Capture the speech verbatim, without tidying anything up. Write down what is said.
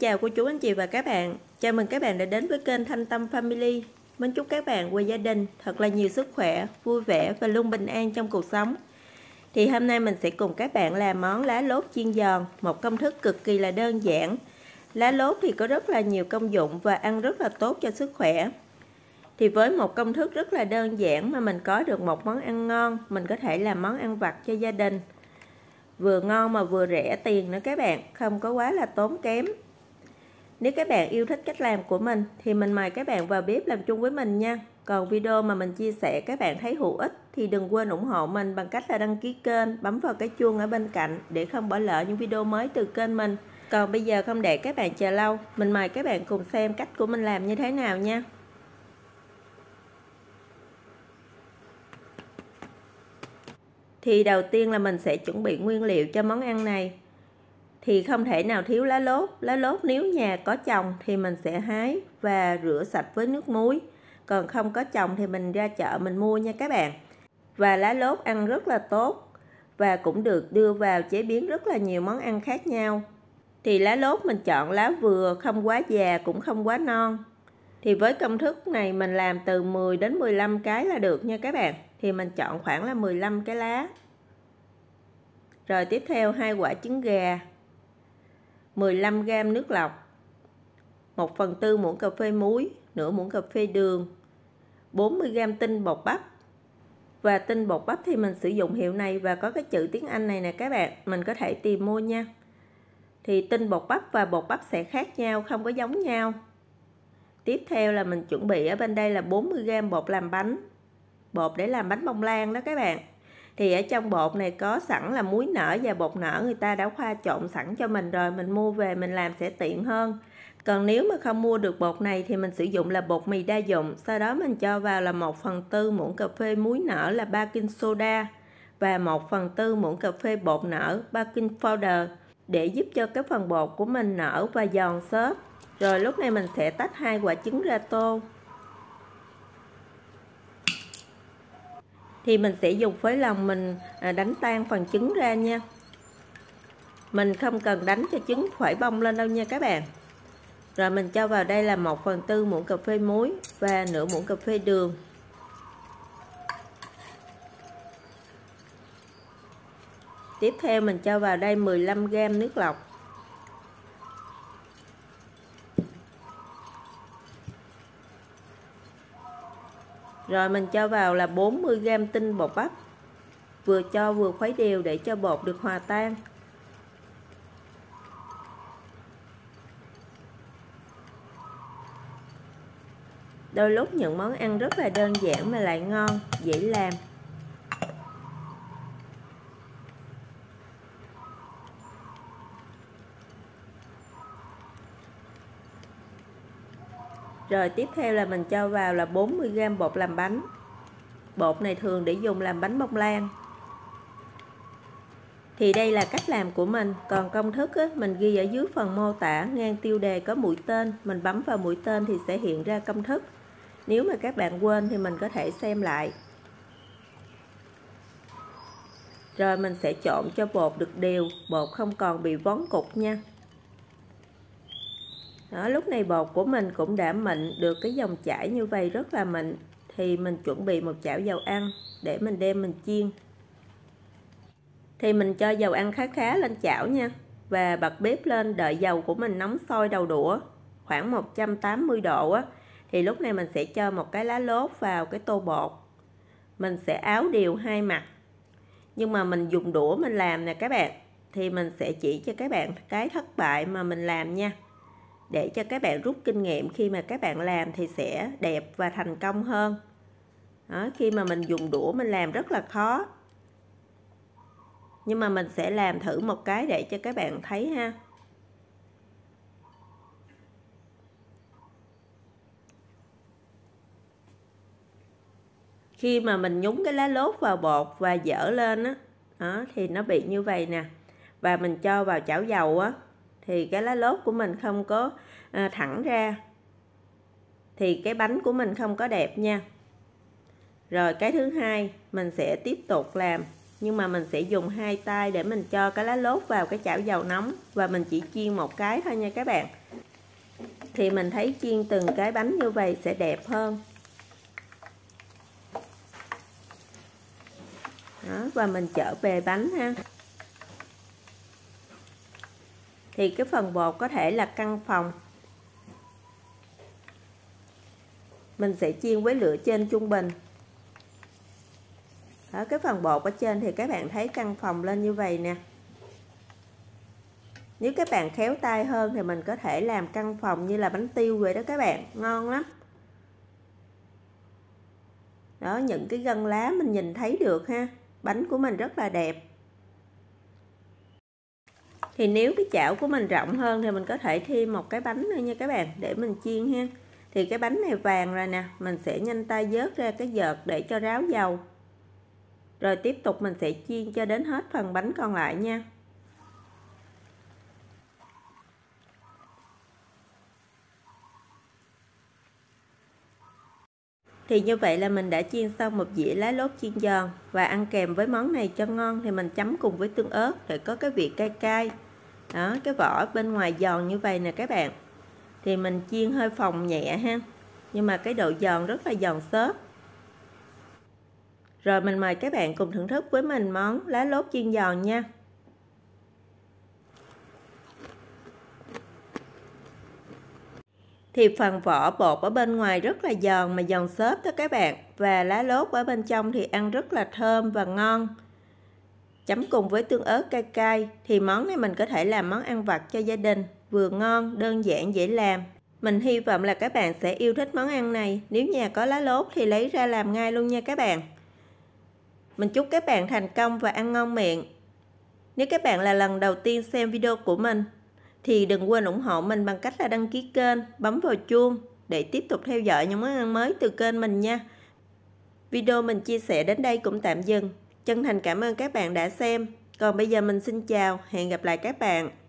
chào cô chú anh chị và các bạn. Chào mừng các bạn đã đến với kênh Thanh Tâm Family. Mến chúc các bạn và gia đình thật là nhiều sức khỏe, vui vẻ và luôn bình an trong cuộc sống. Thì hôm nay mình sẽ cùng các bạn làm món lá lốt chiên giòn, một công thức cực kỳ là đơn giản. Lá lốt thì có rất là nhiều công dụng và ăn rất là tốt cho sức khỏe. Thì với một công thức rất là đơn giản mà mình có được một món ăn ngon, mình có thể làm món ăn vặt cho gia đình. Vừa ngon mà vừa rẻ tiền nữa các bạn, không có quá là tốn kém. Nếu các bạn yêu thích cách làm của mình thì mình mời các bạn vào bếp làm chung với mình nha. Còn video mà mình chia sẻ các bạn thấy hữu ích thì đừng quên ủng hộ mình bằng cách là đăng ký kênh, bấm vào cái chuông ở bên cạnh để không bỏ lỡ những video mới từ kênh mình. Còn bây giờ không để các bạn chờ lâu, mình mời các bạn cùng xem cách của mình làm như thế nào nha. Thì đầu tiên là mình sẽ chuẩn bị nguyên liệu cho món ăn này. Thì không thể nào thiếu lá lốt. Lá lốt nếu nhà có trồng thì mình sẽ hái và rửa sạch với nước muối. Còn không có trồng thì mình ra chợ mình mua nha các bạn. Và lá lốt ăn rất là tốt và cũng được đưa vào chế biến rất là nhiều món ăn khác nhau. Thì lá lốt mình chọn lá vừa, không quá già cũng không quá non. Thì với công thức này mình làm từ mười đến mười lăm cái là được nha các bạn. Thì mình chọn khoảng là mười lăm cái lá. Rồi tiếp theo hai quả trứng gà, mười lăm gam nước lọc, một phần tư muỗng cà phê muối, nửa muỗng cà phê đường, bốn mươi gam tinh bột bắp. Và tinh bột bắp thì mình sử dụng hiệu này và có cái chữ tiếng Anh này nè các bạn, mình có thể tìm mua nha. Thì tinh bột bắp và bột bắp sẽ khác nhau, không có giống nhau. Tiếp theo là mình chuẩn bị ở bên đây là bốn mươi gam bột làm bánh, bột để làm bánh bông lan đó các bạn. Thì ở trong bột này có sẵn là muối nở và bột nở, người ta đã pha trộn sẵn cho mình rồi, mình mua về mình làm sẽ tiện hơn. Còn nếu mà không mua được bột này thì mình sử dụng là bột mì đa dụng. Sau đó mình cho vào là một phần tư muỗng cà phê muối nở là baking soda và một phần tư muỗng cà phê bột nở baking powder để giúp cho cái phần bột của mình nở và giòn xốp. Rồi lúc này mình sẽ tách hai quả trứng ra tô. Thì mình sẽ dùng phới lòng mình đánh tan phần trứng ra nha. Mình không cần đánh cho trứng khỏi bong lên đâu nha các bạn. Rồi mình cho vào đây là một phần tư muỗng cà phê muối và nửa muỗng cà phê đường. Tiếp theo mình cho vào đây mười lăm gam nước lọc. Rồi mình cho vào là bốn mươi gam tinh bột bắp. Vừa cho vừa khuấy đều để cho bột được hòa tan. Đôi lúc những món ăn rất là đơn giản mà lại ngon, dễ làm. Rồi tiếp theo là mình cho vào là bốn mươi gam bột làm bánh. Bột này thường để dùng làm bánh bông lan. Thì đây là cách làm của mình. Còn công thức á, mình ghi ở dưới phần mô tả, ngang tiêu đề có mũi tên. Mình bấm vào mũi tên thì sẽ hiện ra công thức. Nếu mà các bạn quên thì mình có thể xem lại. Rồi mình sẽ trộn cho bột được đều, bột không còn bị vón cục nha. Đó, lúc này bột của mình cũng đã mịn được cái dòng chảy như vậy, rất là mịn. Thì mình chuẩn bị một chảo dầu ăn để mình đem mình chiên. Thì mình cho dầu ăn khá khá lên chảo nha. Và bật bếp lên đợi dầu của mình nóng sôi đầu đũa khoảng một trăm tám mươi độ á. Thì lúc này mình sẽ cho một cái lá lốt vào cái tô bột. Mình sẽ áo đều hai mặt. Nhưng mà mình dùng đũa mình làm nè các bạn. Thì mình sẽ chỉ cho các bạn cái thất bại mà mình làm nha. Để cho các bạn rút kinh nghiệm khi mà các bạn làm thì sẽ đẹp và thành công hơn. Đó, khi mà mình dùng đũa mình làm rất là khó. Nhưng mà mình sẽ làm thử một cái để cho các bạn thấy ha. Khi mà mình nhúng cái lá lốt vào bột và dở lên á, đó, thì nó bị như vậy nè. Và mình cho vào chảo dầu á, thì cái lá lốt của mình không có à, thẳng ra. Thì cái bánh của mình không có đẹp nha. Rồi cái thứ hai mình sẽ tiếp tục làm nhưng mà mình sẽ dùng hai tay để mình cho cái lá lốt vào cái chảo dầu nóng và mình chỉ chiên một cái thôi nha các bạn. Thì mình thấy chiên từng cái bánh như vậy sẽ đẹp hơn. Đó, và mình trở về bánh ha. Thì cái phần bột có thể là căn phòng. Mình sẽ chiên với lửa trên trung bình. Đó, cái phần bột ở trên thì các bạn thấy căn phòng lên như vậy nè. Nếu các bạn khéo tay hơn thì mình có thể làm căn phòng như là bánh tiêu vậy đó các bạn, ngon lắm. Đó, những cái gân lá mình nhìn thấy được ha. Bánh của mình rất là đẹp. Thì nếu cái chảo của mình rộng hơn thì mình có thể thêm một cái bánh nữa nha các bạn, để mình chiên ha. Thì cái bánh này vàng rồi nè, mình sẽ nhanh tay vớt ra cái vợt để cho ráo dầu. Rồi tiếp tục mình sẽ chiên cho đến hết phần bánh còn lại nha. Thì như vậy là mình đã chiên xong một dĩa lá lốt chiên giòn. Và ăn kèm với món này cho ngon thì mình chấm cùng với tương ớt để có cái vị cay cay. Đó, cái vỏ bên ngoài giòn như vậy nè các bạn. Thì mình chiên hơi phồng nhẹ ha. Nhưng mà cái độ giòn rất là giòn xốp. Rồi mình mời các bạn cùng thưởng thức với mình món lá lốt chiên giòn nha. Thì phần vỏ bột ở bên ngoài rất là giòn mà giòn xốp đó các bạn. Và lá lốt ở bên trong thì ăn rất là thơm và ngon. Chấm cùng với tương ớt cay cay. Thì món này mình có thể làm món ăn vặt cho gia đình. Vừa ngon, đơn giản, dễ làm. Mình hy vọng là các bạn sẽ yêu thích món ăn này. Nếu nhà có lá lốt thì lấy ra làm ngay luôn nha các bạn. Mình chúc các bạn thành công và ăn ngon miệng. Nếu các bạn là lần đầu tiên xem video của mình thì đừng quên ủng hộ mình bằng cách là đăng ký kênh, bấm vào chuông để tiếp tục theo dõi những món ăn mới từ kênh mình nha. Video mình chia sẻ đến đây cũng tạm dừng. Chân thành cảm ơn các bạn đã xem. Còn bây giờ mình xin chào, hẹn gặp lại các bạn.